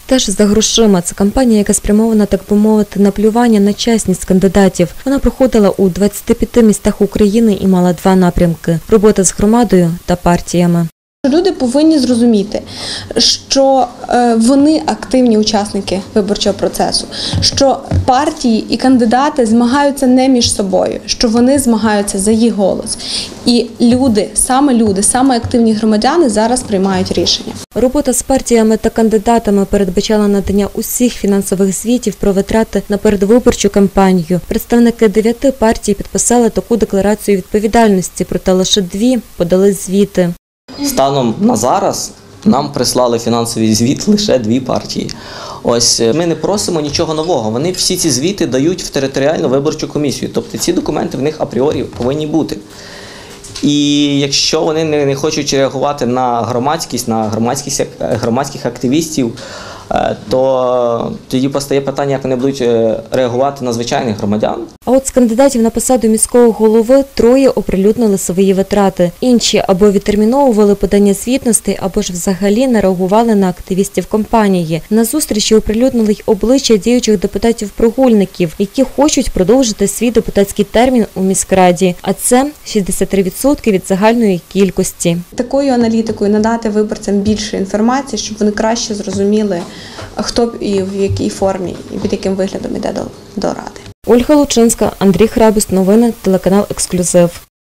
Теж за грошима. Це кампанія, яка спрямована, так би мовити, на плювання на чесність кандидатів. Вона проходила у 25 містах України і мала два напрямки – робота з громадою та партіями. Люди повинні зрозуміти, що вони активні учасники виборчого процесу, що партії і кандидати змагаються не між собою, що вони змагаються за їх голос. І люди, саме активні громадяни зараз приймають рішення. Робота з партіями та кандидатами передбачала надання усіх фінансових звітів про витрати на передвиборчу кампанію. Представники 9 партій підписали таку декларацію відповідальності, проте лише 2 подали звіти. Станом на зараз нам прислали фінансовий звіт лише 2 партії. Ось ми не просимо нічого нового. Вони всі ці звіти дають в територіальну виборчу комісію. Тобто ці документи в них апріорі повинні бути. І якщо вони не хочуть реагувати на громадськість, на громадських активістів, то тоді постає питання, як вони будуть реагувати на звичайних громадян. А от з кандидатів на посаду міського голови 3 оприлюднили свої витрати. Інші або відтерміновували подання звітностей, або ж взагалі не реагували на активістів кампанії. На зустрічі оприлюднили й обличчя діючих депутатів-прогульників, які хочуть продовжити свій депутатський термін у міськраді. А це 63% від загальної кількості. Такою аналітикою надати виборцям більше інформації, щоб вони краще зрозуміли, хто і в якій формі, і під яким виглядом йде до ради. Ольга Лучинська, Андрій Храбус, новини, телеканал «Ексклюзив».